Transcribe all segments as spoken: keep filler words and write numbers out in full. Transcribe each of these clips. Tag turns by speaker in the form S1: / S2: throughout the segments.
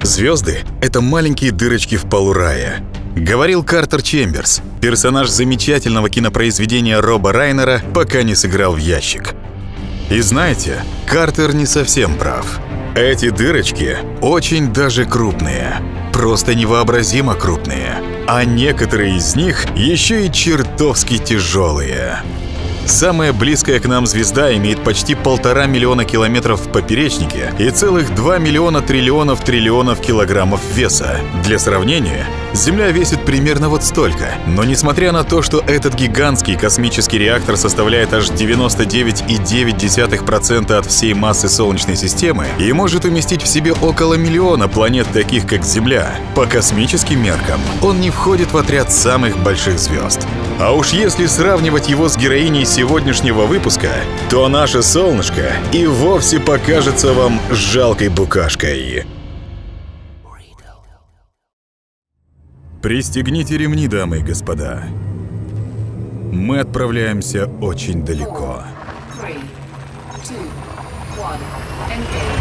S1: Звезды — это маленькие дырочки в полу рая. Говорил Картер Чемберс, персонаж замечательного кинопроизведения Роба Райнера, пока не сыграл в ящик. И знаете, Картер не совсем прав. Эти дырочки очень даже крупные. Просто невообразимо крупные. А некоторые из них еще и чертовски тяжелые. Самая близкая к нам звезда имеет почти полтора миллиона километров в поперечнике и целых два миллиона триллионов триллионов килограммов веса. Для сравнения, Земля весит примерно вот столько. Но несмотря на то, что этот гигантский космический реактор составляет аж девяносто девять целых девять десятых процента от всей массы Солнечной системы и может уместить в себе около миллиона планет, таких как Земля, по космическим меркам он не входит в отряд самых больших звезд. А уж если сравнивать его с героиней сегодняшнего выпуска, то наше солнышко и вовсе покажется вам жалкой букашкой. Пристегните ремни, дамы и господа. Мы отправляемся очень далеко.
S2: Three, two, one, engage.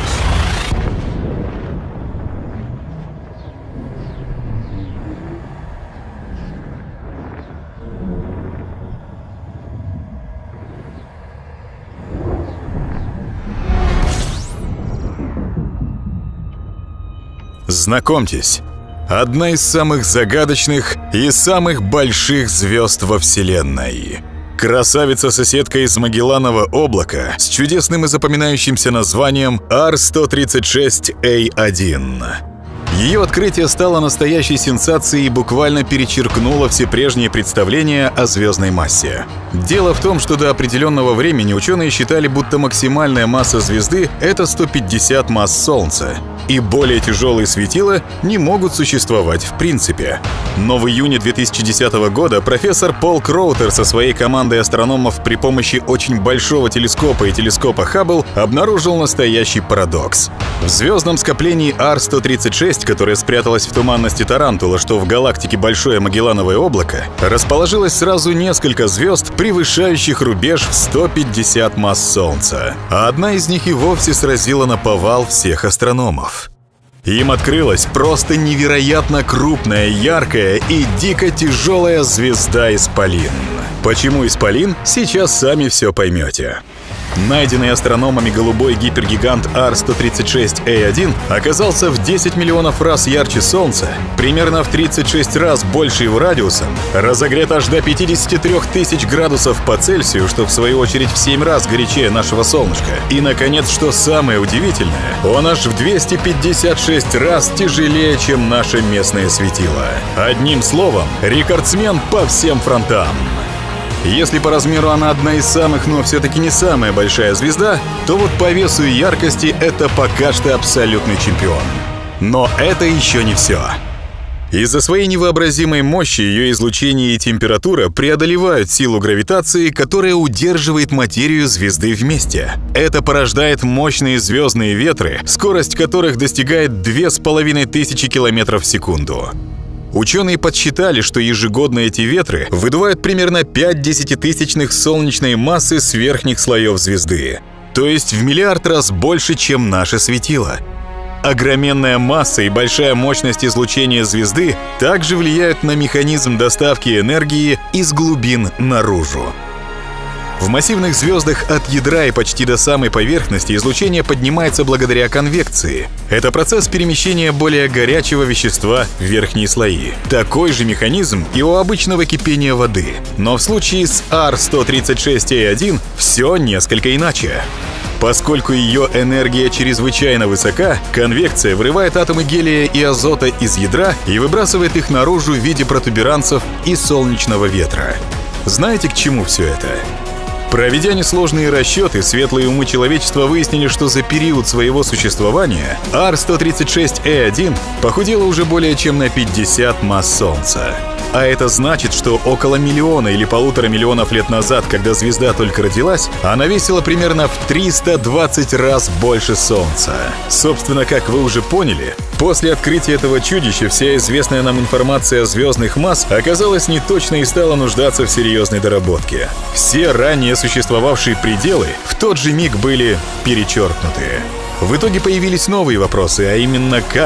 S1: Знакомьтесь, одна из самых загадочных и самых больших звезд во Вселенной. Красавица-соседка из Магелланова облака с чудесным и запоминающимся названием Ар сто тридцать шесть А один. Ее открытие стало настоящей сенсацией и буквально перечеркнуло все прежние представления о звездной массе. Дело в том, что до определенного времени ученые считали, будто максимальная масса звезды — это сто пятьдесят масс Солнца, и более тяжелые светила не могут существовать в принципе. Но в июне две тысячи десятого года профессор Пол Кроутер со своей командой астрономов при помощи очень большого телескопа и телескопа Хаббл обнаружил настоящий парадокс. В звездном скоплении Ар сто тридцать шесть, которое спряталось в туманности Тарантула, что в галактике Большое Магеллановое облако, расположилось сразу несколько звезд, превышающих рубеж в сто пятьдесят масс Солнца. А одна из них и вовсе сразила наповал всех астрономов. Им открылась просто невероятно крупная, яркая и дико тяжелая звезда Исполин. Почему Исполин? Сейчас сами все поймете. Найденный астрономами голубой гипергигант Ар сто тридцать шесть А один оказался в десять миллионов раз ярче Солнца, примерно в тридцать шесть раз больше его радиусом, разогрет аж до пятидесяти трёх тысяч градусов по Цельсию, что в свою очередь в семь раз горячее нашего солнышка. И, наконец, что самое удивительное, он аж в двести пятьдесят шесть раз тяжелее, чем наше местное светило. Одним словом, рекордсмен по всем фронтам. Если по размеру она одна из самых, но все-таки не самая большая звезда, то вот по весу и яркости это пока что абсолютный чемпион. Но это еще не все. Из-за своей невообразимой мощи ее излучение и температура преодолевают силу гравитации, которая удерживает материю звезды вместе. Это порождает мощные звездные ветры, скорость которых достигает две с половиной тысячи километров в секунду. Ученые подсчитали, что ежегодно эти ветры выдувают примерно пять десятитысячных солнечной массы с верхних слоев звезды, то есть в миллиард раз больше, чем наше светило. Огроменная масса и большая мощность излучения звезды также влияют на механизм доставки энергии из глубин наружу. В массивных звездах от ядра и почти до самой поверхности излучение поднимается благодаря конвекции. Это процесс перемещения более горячего вещества в верхние слои. Такой же механизм и у обычного кипения воды. Но в случае с Ар сто тридцать шесть А один все несколько иначе. Поскольку ее энергия чрезвычайно высока, конвекция вырывает атомы гелия и азота из ядра и выбрасывает их наружу в виде протуберанцев и солнечного ветра. Знаете, к чему все это? Проведя несложные расчеты, светлые умы человечества выяснили, что за период своего существования Ар сто тридцать шесть А один похудела уже более чем на пятьдесят масс Солнца. А это значит, что около миллиона или полутора миллионов лет назад, когда звезда только родилась, она весила примерно в триста двадцать раз больше Солнца. Собственно, как вы уже поняли, после открытия этого чудища вся известная нам информация о звездных масс оказалась неточной и стала нуждаться в серьезной доработке. Все ранее существовавшие пределы в тот же миг были перечеркнуты. В итоге появились новые вопросы, а именно как?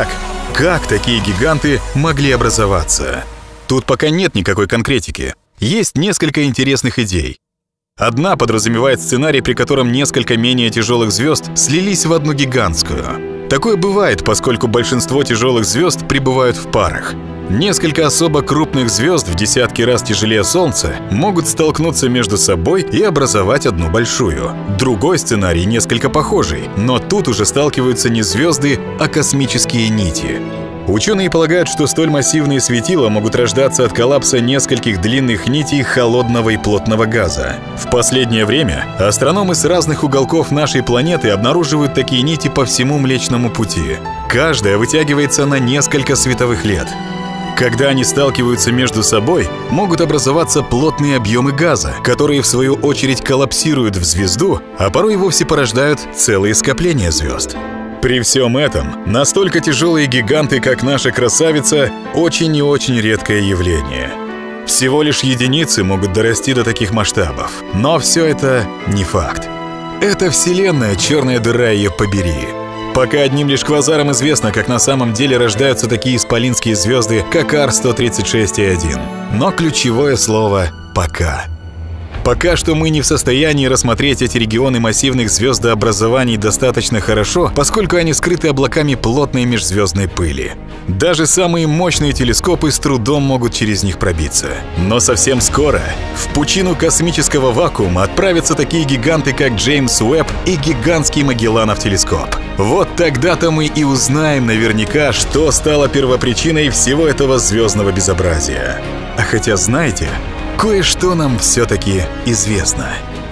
S1: Как такие гиганты могли образоваться? Тут пока нет никакой конкретики. Есть несколько интересных идей. Одна подразумевает сценарий, при котором несколько менее тяжелых звезд слились в одну гигантскую. Такое бывает, поскольку большинство тяжелых звезд пребывают в парах. Несколько особо крупных звезд в десятки раз тяжелее Солнца могут столкнуться между собой и образовать одну большую. Другой сценарий несколько похожий, но тут уже сталкиваются не звезды, а космические нити. Ученые полагают, что столь массивные светила могут рождаться от коллапса нескольких длинных нитей холодного и плотного газа. В последнее время астрономы с разных уголков нашей планеты обнаруживают такие нити по всему Млечному Пути. Каждая вытягивается на несколько световых лет. Когда они сталкиваются между собой, могут образоваться плотные объемы газа, которые в свою очередь коллапсируют в звезду, а порой и вовсе порождают целые скопления звезд. При всем этом, настолько тяжелые гиганты, как наша красавица, очень и очень редкое явление. Всего лишь единицы могут дорасти до таких масштабов, но все это не факт. Это Вселенная, черная дыра, ее побери. Пока одним лишь квазарам известно, как на самом деле рождаются такие исполинские звезды, как Ар сто тридцать шесть и один. Но ключевое слово «пока». Пока что мы не в состоянии рассмотреть эти регионы массивных звездообразований достаточно хорошо, поскольку они скрыты облаками плотной межзвездной пыли. Даже самые мощные телескопы с трудом могут через них пробиться. Но совсем скоро в пучину космического вакуума отправятся такие гиганты, как Джеймс Уэбб и гигантский Магелланов телескоп. Вот тогда-то мы и узнаем наверняка, что стало первопричиной всего этого звездного безобразия. А хотя, знаете, кое-что нам все-таки известно.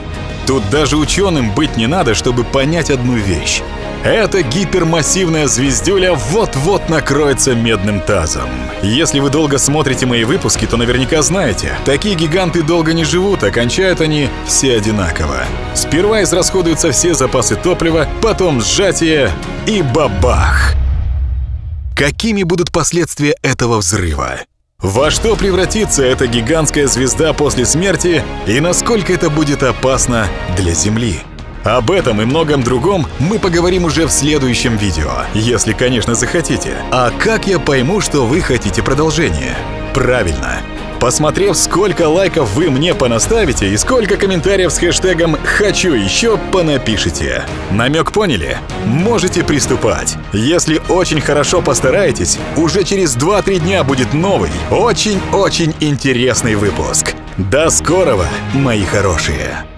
S1: Тут даже ученым быть не надо, чтобы понять одну вещь. Эта гипермассивная звездюля вот-вот накроется медным тазом. Если вы долго смотрите мои выпуски, то наверняка знаете, такие гиганты долго не живут, а кончают они все одинаково. Сперва израсходуются все запасы топлива, потом сжатие и бабах! Какими будут последствия этого взрыва? Во что превратится эта гигантская звезда после смерти и насколько это будет опасно для Земли? Об этом и многом другом мы поговорим уже в следующем видео, если, конечно, захотите. А как я пойму, что вы хотите продолжение? Правильно. Посмотрев, сколько лайков вы мне понаставите и сколько комментариев с хэштегом «Хочу еще» понапишите. Намек поняли? Можете приступать. Если очень хорошо постараетесь, уже через два-три дня будет новый, очень-очень интересный выпуск. До скорого, мои хорошие!